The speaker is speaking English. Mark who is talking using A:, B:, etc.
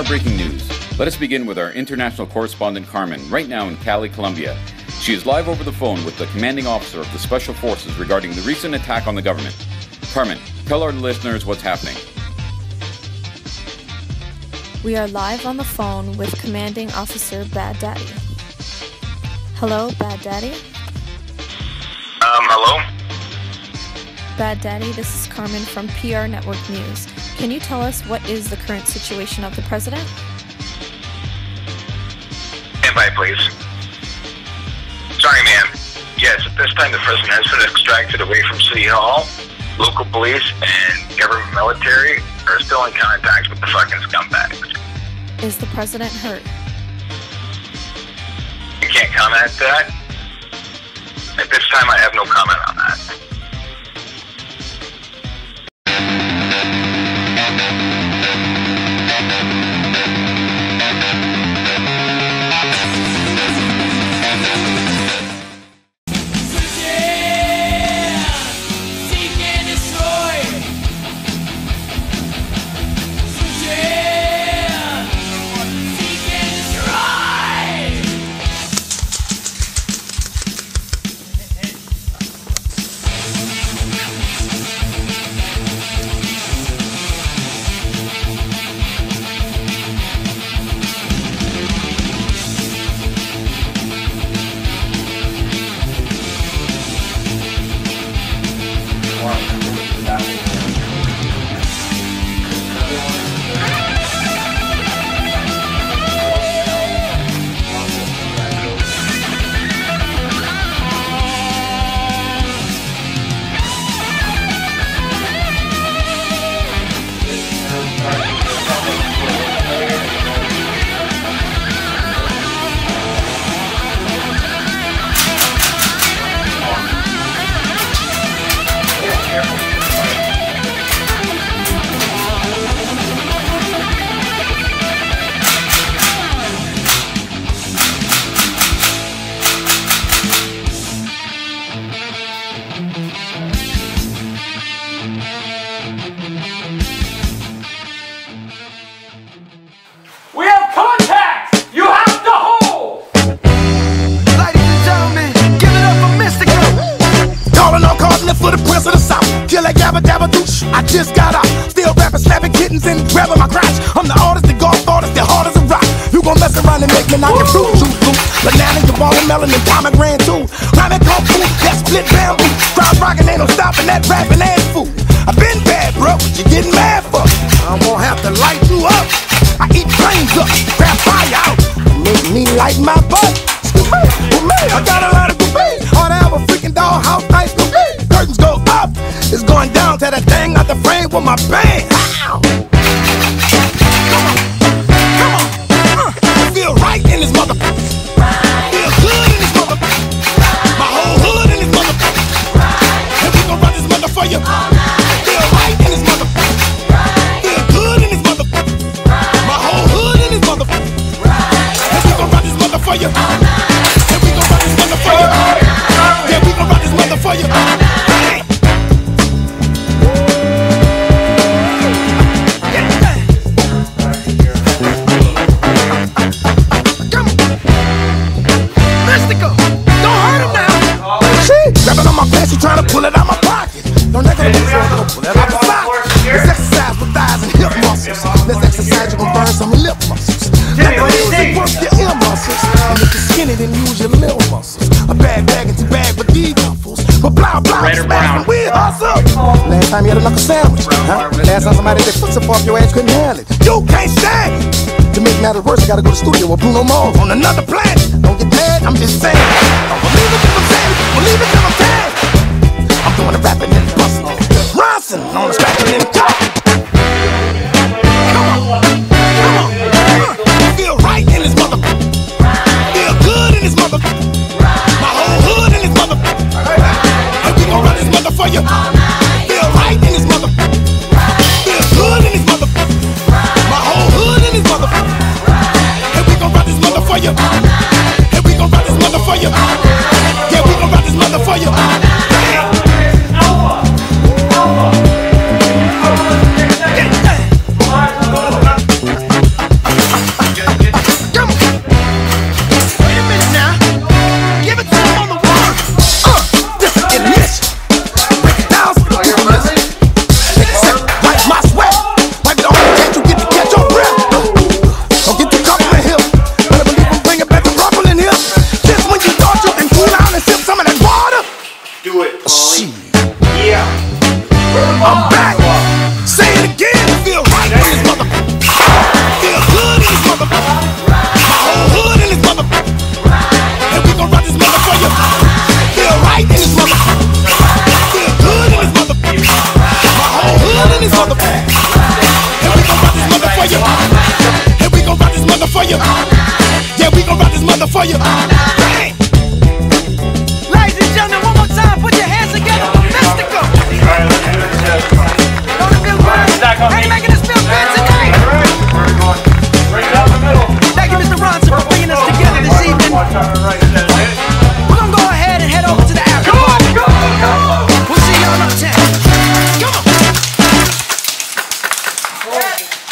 A: our breaking news. Let us begin with our international correspondent Carmen, right now in Cali, Colombia. She is live over the phone with the commanding officer of the Special Forces regarding the recent attack on the government. Carmen, tell our listeners what's happening.
B: We are live on the phone with Commanding Officer Bad Daddy. Hello, Bad Daddy?
C: Hello?
B: Bad Daddy, this is Carmen from PR Network News. Can you tell us what is the current situation of the president?
C: Stand by, please. Sorry, ma'am. Yes, at this time the president has been extracted away from City Hall. Local police and government military are still in contact with the fucking scumbags.
B: Is the president hurt?
C: You can't comment on that. At this time, I have no comment on that.
D: I just got out, still rapping, slapping kittens and grabbing my crotch. I'm the artist, the golf artist, the hard as a rock. You gon' mess around and make me knock your fruit juice loose. Banana, your watermelon, and pomegranate too. Rhyming kung fu, that split bamboo. Crowd rockin', ain't no stopping that rapping ass fool. I been bad, bro, what you getting mad for? I'm gonna have to light you up. I eat flames up, grab fire out, make me light my butt. I got a lot of goofy, ought to have a freaking dollhouse nice goofy. Curtains go up, it's going down to that thing out the frame with my bang. Ow. Come on, I feel right in this motherfucker. Feel good in this motherfucker. My whole hood in this motherfucker. And we gon' run this motherfucker. Feel right in this motherfucker. Feel good in this motherfucker. My whole hood in this motherfucker. And we gon' run this motherfucker. And we gon' run this motherfucker. Yeah, we gon' run this motherfucker. Trying to pull it out my pocket. Don't let it pull it out my pocket. Let's exercise with thighs and hip muscles. Let's exercise, you gon' burn some lip muscles. Let the music work your ear muscles. And if you're skinny, then use your little muscles. A bag into bag with these duffels. But blah, smash, we hustle. Last time you had a knuckle sandwich, huh? Last time somebody did foot off your ass couldn't handle it. You can't stand it. To make matters worse, I gotta go to the studio with Bruno Mars on another planet. Don't get mad, I'm just saying. Don't believe it till I'm saying. Believe it till I'm saying. I'm doing the rapping and the busting. Ronson on the scratching and the talking. Come on. Feel right in this motherfucker. Feel good in this motherfucker. My whole hood in this motherfucker. And we gon' run this motherfucker. Feel right in this motherfucker. Feel good in this motherfucker. My whole hood in this motherfucker. And we gon' run this motherfucker. And we gon' run this motherfucker. Yeah, we gon' run this motherfucker. for you. Bang! Ladies and gentlemen, one more time, put your hands together for Mystical. Don't it feel good? How you making us feel good tonight?
E: Right down the middle.
D: Thank you, Mr. Ronson, for bringing us together this evening. We're gonna go ahead and head over to the after party. We'll see y'all uptown. Come on.